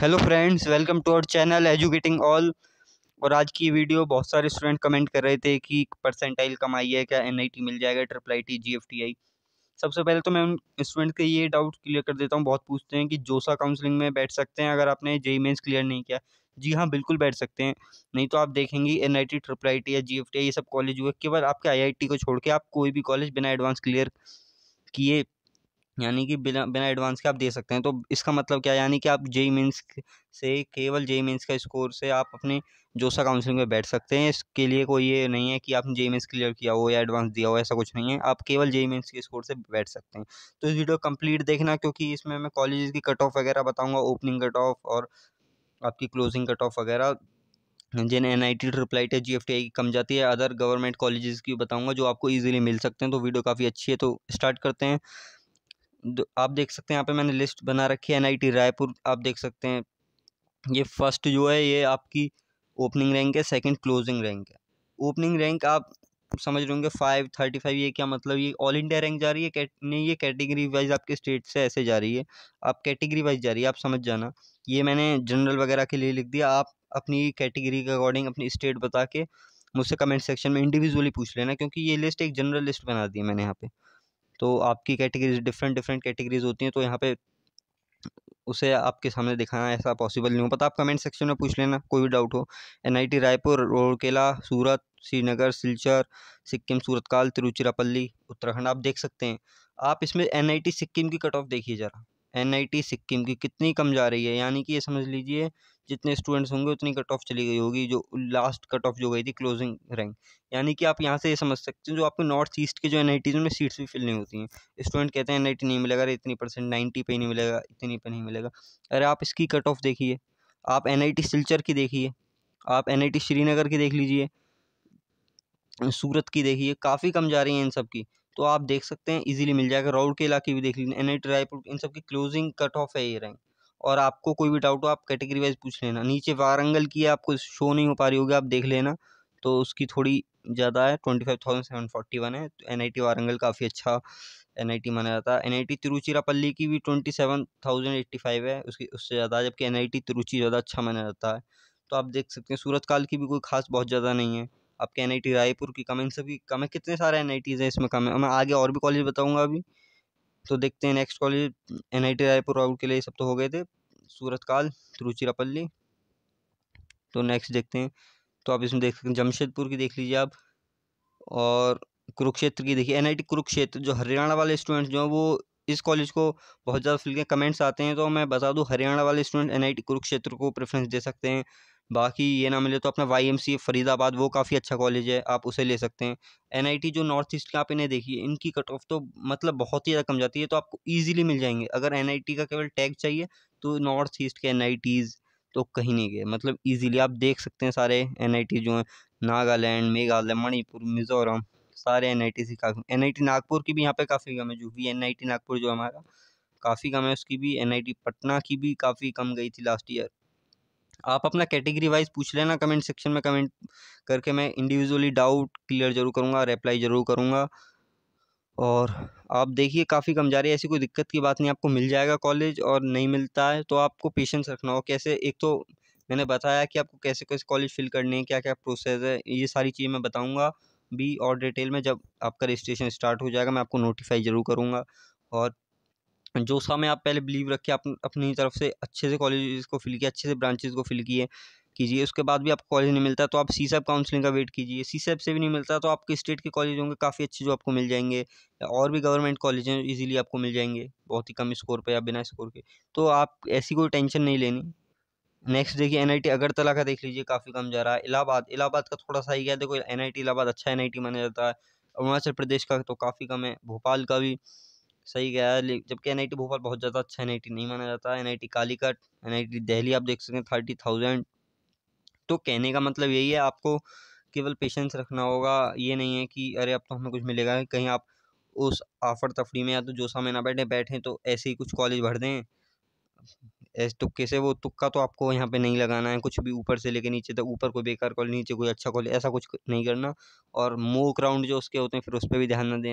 Hello friends, welcome to our channel educating all. और आज की वीडियो बहुत सारे स्टूडेंट कमेंट कर रहे थे कि परसेंटाइल कम आई है, क्या एनआईटी मिल जाएगा, IIIT जीएफटीआई। सबसे पहले तो मैं उन स्टूडेंट के ये डाउट क्लियर कर देता हूँ। बहुत पूछते हैं कि जोसा काउंसलिंग में बैठ सकते हैं अगर आपने जेईई मेंस क्लियर नहीं किया। जी हाँ, बिल्कुल बैठ सकते हैं। नहीं तो आप देखेंगे एनआईटी, IIIT या जीएफटीआई ये सब कॉलेज हुए, केवल आपके आईआईटी को छोड़ के आप कोई भी कॉलेज बिना एडवांस क्लियर किए, यानी कि बिना बिना एडवांस के आप दे सकते हैं। तो इसका मतलब क्या है, यानी कि आप जेईई मेंस से, केवल जेईई मेंस का स्कोर से आप अपने जोसा काउंसलिंग में बैठ सकते हैं। इसके लिए कोई ये नहीं है कि आपने जेईई मेंस क्लियर किया हो या एडवांस दिया हो, ऐसा कुछ नहीं है। आप केवल जेईई मेंस के स्कोर से बैठ सकते हैं। तो इस वीडियो कंप्लीट देखना, क्योंकि इसमें मैं कॉलेजेस की कट ऑफ वगैरह बताऊँगा, ओपनिंग कट ऑफ और आपकी क्लोजिंग कट ऑफ वगैरह, जिन एनआईटी, IIIT या जीएफटीआई की कम जाती है। अदर गवर्नमेंट कॉलेजेस की बताऊंगा जो आपको इजीली मिल सकते हैं। तो वीडियो काफ़ी अच्छी है, तो स्टार्ट करते हैं। आप देख सकते हैं यहाँ पे मैंने लिस्ट बना रखी है। एनआईटी रायपुर आप देख सकते हैं, ये फर्स्ट जो है ये आपकी ओपनिंग रैंक है, सेकंड क्लोजिंग रैंक है। ओपनिंग रैंक आप समझ रहे होंगे 535, ये क्या मतलब, ये ऑल इंडिया रैंक जा रही है नहीं, ये कैटेगरी वाइज आपके स्टेट से ऐसे जा रही है। आप कैटेगरी वाइज जा रही है, आप समझ जाना। ये मैंने जनरल वगैरह के लिए लिख दिया, आप अपनी कैटेगरी के अकॉर्डिंग अपनी स्टेट बता के मुझसे कमेंट सेक्शन में इंडिविजुअली पूछ लेना, क्योंकि ये लिस्ट एक जनरल लिस्ट बना दी है मैंने यहाँ पे। तो आपकी कैटेगरीज डिफरेंट डिफरेंट कैटेगरीज होती हैं, तो यहाँ पे उसे आपके सामने दिखाना ऐसा पॉसिबल नहीं हो पाता। आप कमेंट सेक्शन में पूछ लेना कोई भी डाउट हो। एनआईटी रायपुर, रूरकेला, सूरत, श्रीनगर, सिलचर, सिक्किम, सूरतकाल, तिरुचिरापल्ली, उत्तराखंड आप देख सकते हैं। आप इसमें एनआईटी सिक्किम की कट ऑफ देखिए ज़रा, एनआईटी सिक्किम की कितनी कम जा रही है। यानी कि ये समझ लीजिए जितने स्टूडेंट्स होंगे उतनी कट ऑफ चली गई होगी, जो लास्ट कट ऑफ जो गई थी क्लोजिंग रैंक। यानी कि आप यहाँ से ये समझ सकते हैं, जो आपके नॉर्थ ईस्ट के जो एनआईटीज़ में सीट्स भी फिल नहीं होती हैं। स्टूडेंट कहते हैं एनआईटी नहीं मिलेगा, अरे इतनी परसेंट 90 पे ही नहीं मिलेगा, इतनी पे नहीं मिलेगा। अरे आप इसकी कट ऑफ देखिए, आप एनआईटी सिलचर की देखिए, आप एनआईटी श्रीनगर की देख लीजिए, सूरत की देखिए, काफ़ी कम जा रही हैं इन सब की। तो आप देख सकते हैं इजीली मिल जाएगा। राउरकेला की भी देख लीजिए, एनआईटी रायपुर, इन सब की क्लोजिंग कट ऑफ है ये रैंक। और आपको कोई भी डाउट हो आप कैटेगरी वाइज पूछ लेना। नीचे वारंगल की है, आपको शो नहीं हो पा रही होगी, आप देख लेना। तो उसकी थोड़ी ज़्यादा है, 25,741 है। तो एनआईटी वारंगल काफ़ी अच्छा एनआईटी माना जाता है। एनआईटी तिरुचिरापल्ली की भी 27,085 है, उसकी उससे ज़्यादा, जबकि एनआईटी तिरुचि ज़्यादा अच्छा माना जाता है। तो आप देख सकते हैं सूरतकाल की भी कोई खास बहुत ज़्यादा नहीं है। आपके एनआईटी रायपुर की कम है, इन सभी कम है। कितने सारे एनआईटीज़ हैं इसमें कम है, मैं आगे और भी कॉलेज बताऊंगा अभी। तो देखते हैं नेक्स्ट कॉलेज। एनआईटी रायपुर राउर के लिए ये सब तो हो गए थे, सूरतकाल, तिरुचिरापल्ली। तो नेक्स्ट देखते हैं। तो आप इसमें देख सकते हैं जमशेदपुर की देख लीजिए आप, और कुरुक्षेत्र की देखिए। एनआईटी कुरुक्षेत्र, जो हरियाणा वाले स्टूडेंट्स जो हैं वो इस कॉलेज को बहुत ज़्यादा फिल के कमेंट्स आते हैं, तो मैं बता दूं हरियाणा वाले स्टूडेंट एनआईटी कुरुक्षेत्र को प्रेफरेंस दे सकते हैं। बाकी ये ना मिले तो अपना वाईएमसीए फरीदाबाद, वो काफ़ी अच्छा कॉलेज है, आप उसे ले सकते हैं। एनआईटी जो नॉर्थ ईस्ट के, आप इन्हें देखिए, इनकी कट ऑफ तो मतलब बहुत ही ज़्यादा कम जाती है, तो आपको ईजिली मिल जाएंगे। अगर एनआईटी का केवल टैग चाहिए तो नॉर्थ ईस्ट के एनआईटीज़ तो कहीं नहीं गए, मतलब ईजिली आप देख सकते हैं सारे एनआईटी जो हैं, नागालैंड, मेघालय, मणिपुर, मिजोरम, सारे एनआईटी से काफ़ी। एनआईटी नागपुर की भी यहाँ पे काफ़ी कम है, जो भी एनआईटी नागपुर जो हमारा काफ़ी कम है उसकी भी। एनआईटी पटना की भी काफ़ी कम गई थी लास्ट ईयर। आप अपना कैटेगरी वाइज पूछ लेना कमेंट सेक्शन में, कमेंट करके मैं इंडिविजुअली डाउट क्लियर जरूर करूँगा, रिप्लाई ज़रूर करूँगा। और आप देखिए काफ़ी कम जा रही है, ऐसी कोई दिक्कत की बात नहीं, आपको मिल जाएगा कॉलेज। और नहीं मिलता है तो आपको पेशेंस रखना हो। कैसे, एक तो मैंने बताया कि आपको कैसे कैसे कॉलेज फिल करने हैं, क्या क्या प्रोसेस है, ये सारी चीज़ें मैं बताऊंगा भी और डिटेल में। जब आपका रजिस्ट्रेशन स्टार्ट हो जाएगा मैं आपको नोटिफाई ज़रूर करूँगा। और जो समय आप पहले बिलीव रखिए, आप अपनी तरफ से अच्छे से कॉलेज को फिल किया, अच्छे से ब्रांचेस को फिल कीजिए। उसके बाद भी आपको कॉलेज नहीं मिलता तो आप सीसैप काउंसलिंग का वेट कीजिए। सीसैप से भी नहीं मिलता तो आपके स्टेट के कॉलेज होंगे काफ़ी अच्छे जो आपको मिल जाएंगे, या और भी गवर्नमेंट कॉलेज हैं इजीली आपको मिल जाएंगे बहुत ही कम स्कोर पे या बिना स्कोर के। तो आप ऐसी कोई टेंशन नहीं लेनी। नेक्स्ट देखिए एनआईटी अगरतला का देख लीजिए, काफ़ी कम जा रहा है। इलाहाबाद, इलाहाबाद का थोड़ा सा ही गया, देखो एनआईटी इलाहाबाद अच्छा एनआईटी माना जाता है। अरुणाचल प्रदेश का तो काफ़ी कम है। भोपाल का भी सही गया है, जबकि एनआईटी भोपाल बहुत ज़्यादा अच्छा एनआईटी नहीं माना जाता। एनआईटी कालीकट, एनआईटी दिल्ली आप देख सकते हैं 30,000। तो कहने का मतलब यही है, आपको केवल पेशेंस रखना होगा। ये नहीं है कि अरे अब तो हमें कुछ मिलेगा, कहीं आप उस आफर तफरी में या तो जो समय ना बैठें तो ऐसे ही कुछ कॉलेज भर दें ऐसे तुक्के से। वो तुक्का तो आपको यहाँ पे नहीं लगाना है, कुछ भी ऊपर से लेके नीचे तक, ऊपर कोई बेकार कॉलेज, नीचे कोई अच्छा कॉलेज, ऐसा कुछ नहीं करना। और मॉक राउंड जो उसके होते हैं फिर उस पर भी ध्यान न देना।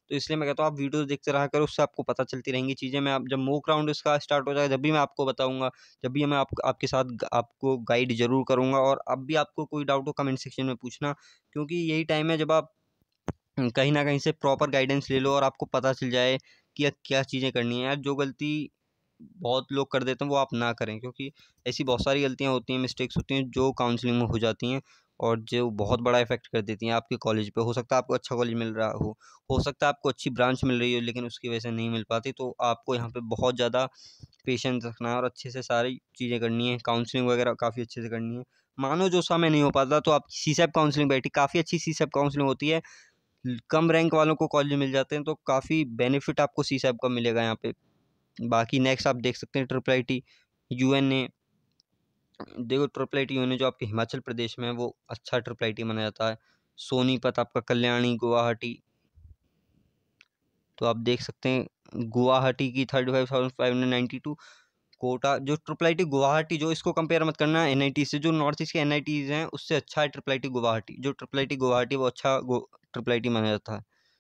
तो इसलिए मैं कहता हूँ आप वीडियोज़ देखते रहा करो, उससे आपको पता चलती रहेंगी चीज़ें। मैं आप जब मॉक राउंड इसका स्टार्ट हो जाएगा जब भी मैं आपको बताऊँगा, जब भी मैं आपके साथ आपको गाइड ज़रूर करूँगा। और अब भी आपको कोई डाउट हो कमेंट सेक्शन में पूछना, क्योंकि यही टाइम है जब आप कहीं न कहीं से प्रॉपर गाइडेंस ले लो और आपको पता चल जाए कि क्या चीज़ें करनी है। यार जो गलती बहुत लोग कर देते हैं वो आप ना करें, क्योंकि ऐसी बहुत सारी गलतियाँ होती हैं, मिस्टेक्स होती हैं जो काउंसलिंग में हो जाती हैं और जो बहुत बड़ा इफ़ेक्ट कर देती हैं आपके कॉलेज पे। हो सकता है आपको अच्छा कॉलेज मिल रहा हो सकता है आपको अच्छी ब्रांच मिल रही हो, लेकिन उसकी वजह से नहीं मिल पाती। तो आपको यहाँ पे बहुत ज़्यादा पेशेंस रखना है और अच्छे से सारी चीज़ें करनी है, काउंसलिंग वगैरह काफ़ी अच्छे से करनी है। मानो जो समय नहीं हो पाता तो आप सीसैप काउंसलिंग बैठी, काफ़ी अच्छी सीसैप काउंसलिंग होती है। कम रैंक वालों को कॉलेज मिल जाते हैं, तो काफ़ी बेनिफिट आपको सीसैप का मिलेगा यहाँ पे। बाकी नेक्स्ट आप देख सकते हैं IIIT यूएनए। देखो IIIT यूएनए जो आपके हिमाचल प्रदेश में है वो अच्छा IIIT माना जाता है। सोनीपत आपका कल्याणी गुवाहाटी, तो आप देख सकते हैं गुवाहाटी की 35,592। कोटा जो IIIT गुवाहाटी, जो इसको कंपेयर मत करना NIT से, जो नॉर्थ ईस्ट के NITs हैं उससे अच्छा है IIIT गुवाहाटी। जो IIIT गुवाहाटी वो अच्छा IIIT माना जाता है।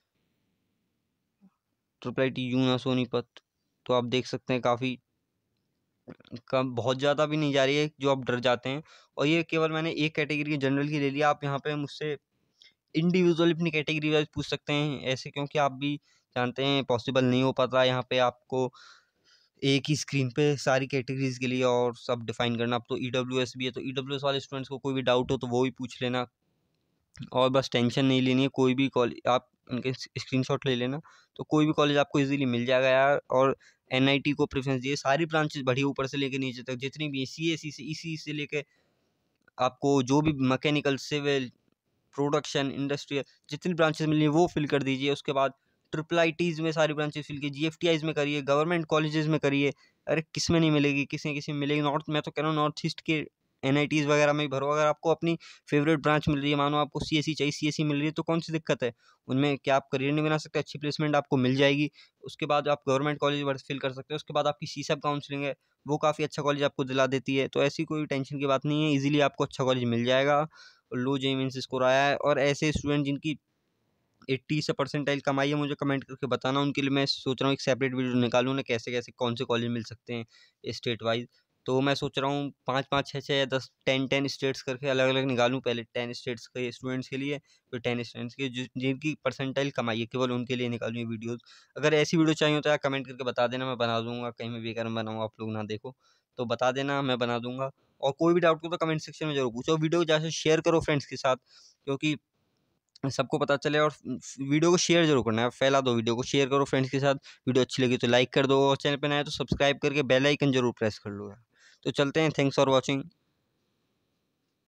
IIIT यूना सोनीपत, तो आप देख सकते हैं काफ़ी कम, बहुत ज़्यादा भी नहीं जा रही है जो आप डर जाते हैं। और ये केवल मैंने एक कैटेगरी की जनरल की ले लिया। आप यहाँ पे मुझसे इंडिविजुअल अपनी कैटेगरी वाइज पूछ सकते हैं ऐसे, क्योंकि आप भी जानते हैं पॉसिबल नहीं हो पाता यहाँ पे आपको एक ही स्क्रीन पे सारी कैटेगरीज के लिए और सब डिफाइन करना। अब तो EWS भी है, तो EWS वाले स्टूडेंट्स को कोई भी डाउट हो तो वो भी पूछ लेना, और बस टेंशन नहीं लेनी है। कोई भी कॉलेज आप उनके स्क्रीनशॉट ले लेना, तो कोई भी कॉलेज आपको इजीली मिल जाएगा यार। और NIT को प्रेफरेंस दिए, सारी ब्रांचेस बढ़ी ऊपर से लेकर नीचे तक, जितनी भी CSE से EC से लेके आपको जो भी मैकेनिकल, सिविल, प्रोडक्शन, इंडस्ट्रियल जितनी ब्रांचेस मिली वो फिल कर दीजिए। उसके बाद IIITs में सारी ब्रांचेस फिल कीजिए, GFTIs में करिए, गवर्नमेंट कॉलेजेस में करिए। अरे किस में नहीं मिलेगी, किसी न किसी में मिलेगी। मैं तो कह रहा हूँ नॉर्थ ईस्ट के NITs वगैरह में ही भरो। अगर आपको अपनी फेवरेट ब्रांच मिल रही है, मानो आपको CSE चाहिए, CSE मिल रही है, तो कौन सी दिक्कत है उनमें? क्या आप करियर नहीं बना सकते? अच्छी प्लेसमेंट आपको मिल जाएगी। उसके बाद आप गवर्नमेंट कॉलेज फिल कर सकते हो। उसके बाद आपकी CSAP काउंसलिंग है, वो काफ़ी अच्छा कॉलेज आपको दिला देती है। तो ऐसी कोई टेंशन की बात नहीं है, ईजिली आपको अच्छा कॉलेज मिल जाएगा। लो JEE मेंस स्कोर आया है, और ऐसे स्टूडेंट जिनकी 80 से परसेंटाइल कमाई है मुझे कमेंट करके बताना। उनके लिए मैं सोच रहा हूँ एक सेपरेट वीडियो निकालूँ, उन्हें कैसे कैसे कौन से कॉलेज मिल सकते हैं स्टेट वाइज। तो मैं सोच रहा हूँ 5-5, 6-6 या 10-10 स्टेट्स करके अलग अलग निकालूँ। पहले 10 स्टेट्स के स्टूडेंट्स के लिए, फिर 10 स्टूडेंट्स के जिनकी परसेंटाइल कमाई है, केवल उनके लिए निकालूँ ये वीडियोज़। अगर ऐसी वीडियो चाहिए तो यार कमेंट करके बता देना, मैं बना दूंगा। कहीं मैं बेकार में बनाऊँ आप लोग ना देखो, तो बता देना, मैं बना दूंगा। और कोई भी डाउट हो तो कमेंट सेक्शन में जरूर पूछो। वीडियो को जैसे शेयर करो फ्रेंड्स के साथ, क्योंकि सबको पता चले। और वीडियो को शेयर जरूर करना है, फैला दो वीडियो को, शेयर करो फ्रेंड्स के साथ। वीडियो अच्छी लगी तो लाइक कर दो, और चैनल पे नया है तो सब्सक्राइब करके बेल आइकन जरूर प्रेस कर लो यार। तो चलते हैं, थैंक्स फॉर वॉचिंग।